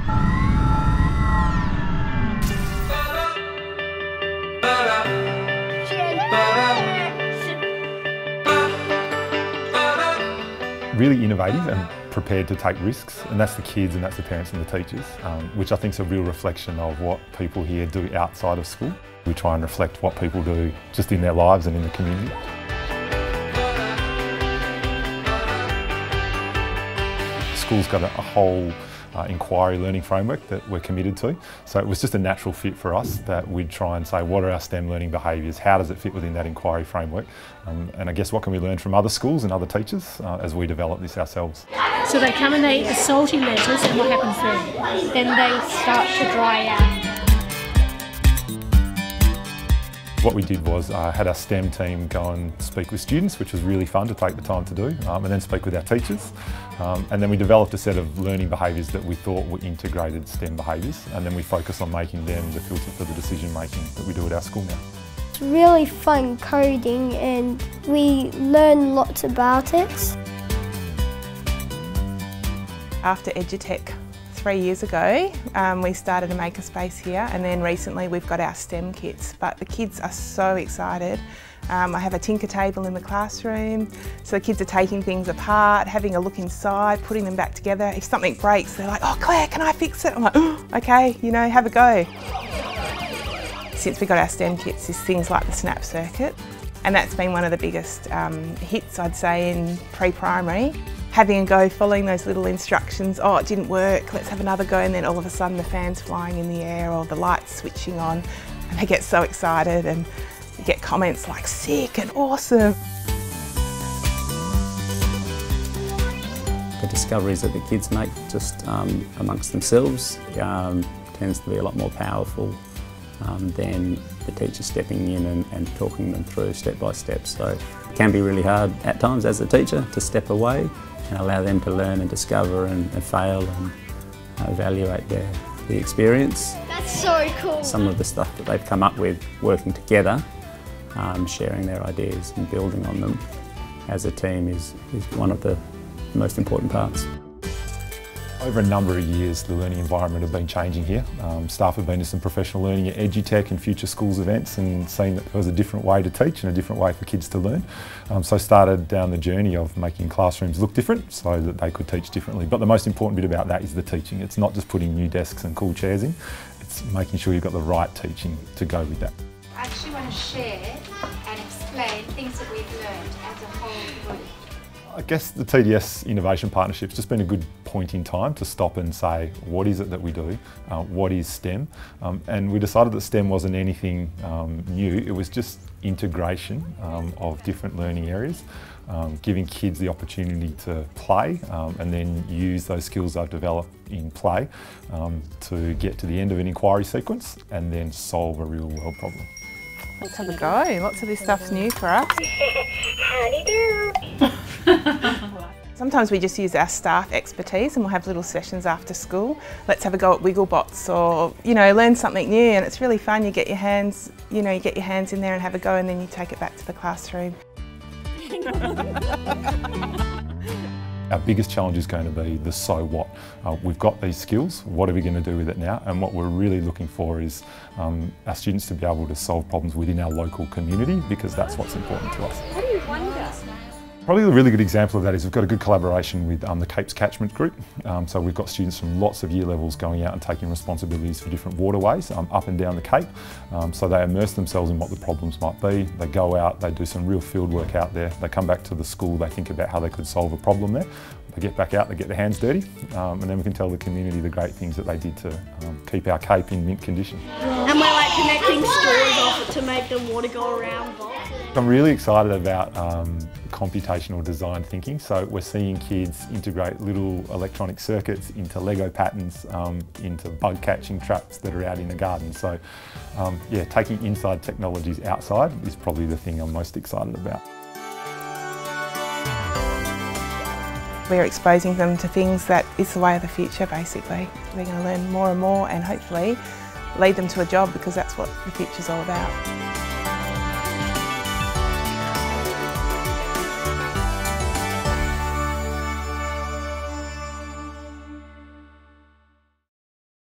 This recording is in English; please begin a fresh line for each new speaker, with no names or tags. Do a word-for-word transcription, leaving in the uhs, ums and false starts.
Really innovative and prepared to take risks, and that's the kids and that's the parents and the teachers, um, which I think is a real reflection of what people here do outside of school. We try and reflect what people do just in their lives and in the community. School's got a, a whole uh, inquiry learning framework that we're committed to, so it was just a natural fit for us that we'd try and say, what are our STEM learning behaviours, how does it fit within that inquiry framework, um, and I guess what can we learn from other schools and other teachers uh, as we develop this ourselves.
So they come and they eat the salty lettuce, and what happens then?
Then they start to dry out.
What we did was uh, had our STEM team go and speak with students, which was really fun to take the time to do, um, and then speak with our teachers. Um, and then we developed a set of learning behaviours that we thought were integrated STEM behaviours, and then we focus on making them the filter for the decision making that we do at our school now.
It's really fun coding and we learn lots about it.
After Edutech three years ago, um, we started a makerspace here, and then recently we've got our STEM kits, but the kids are so excited. Um, I have a tinker table in the classroom, so the kids are taking things apart, having a look inside, putting them back together. If something breaks, they're like, oh Claire, can I fix it? I'm like, oh, okay, you know, have a go. Since we got our STEM kits, is things like the snap circuit, and that's been one of the biggest um, hits, I'd say, in pre-primary. Having a go, following those little instructions, oh it didn't work, let's have another go, and then all of a sudden the fan's flying in the air or the lights switching on, and they get so excited and you get comments like sick and awesome.
The discoveries that the kids make just um, amongst themselves um, tends to be a lot more powerful um, than the teacher stepping in and, and talking them through step by step. So it can be really hard at times as a teacher to step away and allow them to learn and discover and, and fail and uh, evaluate their the experience.
That's so cool.
Some of the stuff that they've come up with working together, um, sharing their ideas and building on them as a team is, is one of the most important parts.
Over a number of years, the learning environment have been changing here. Um, staff have been to some professional learning at Edutech and Future Schools events and seen that there was a different way to teach and a different way for kids to learn. Um, so started down the journey of making classrooms look different so that they could teach differently. But the most important bit about that is the teaching. It's not just putting new desks and cool chairs in, it's making sure you've got the right teaching to go with that.
I actually want to share and explain things that we've learned as a whole group.
I guess the T D S Innovation Partnership's just been a good point in time to stop and say, what is it that we do? Uh, what is STEM? Um, and we decided that STEM wasn't anything um, new, it was just integration um, of different learning areas, um, giving kids the opportunity to play um, and then use those skills they've developed in play um, to get to the end of an inquiry sequence and then solve a real world problem.
Let's have a go. Lots of this stuff's new for us.
Howdy do.
Sometimes we just use our staff expertise and we'll have little sessions after school. Let's have a go at Wigglebots or, you know, learn something new, and it's really fun. You get your hands, you know, you get your hands in there and have a go, and then you take it back to the classroom.
Our biggest challenge is going to be the so what. Uh, we've got these skills, what are we going to do with it now? And what we're really looking for is um, our students to be able to solve problems within our local community, because that's what's important to us.
What do you wonder?
Probably a really good example of that is we've got a good collaboration with um, the Capes Catchment Group. Um, so we've got students from lots of year levels going out and taking responsibilities for different waterways um, up and down the Cape. Um, so they immerse themselves in what the problems might be. They go out, they do some real field work out there. They come back to the school, they think about how they could solve a problem there. They get back out, they get their hands dirty, um, and then we can tell the community the great things that they did to um, keep our Cape in mint condition.
And we're like connecting straws off it to make the water go around.
I'm really excited about um, computational design thinking. So we're seeing kids integrate little electronic circuits into Lego patterns, um, into bug catching traps that are out in the garden. So um, yeah, taking inside technologies outside is probably the thing I'm most excited about.
We're exposing them to things that is the way of the future, basically. They're going to learn more and more and hopefully lead them to a job, because that's what the future's all about.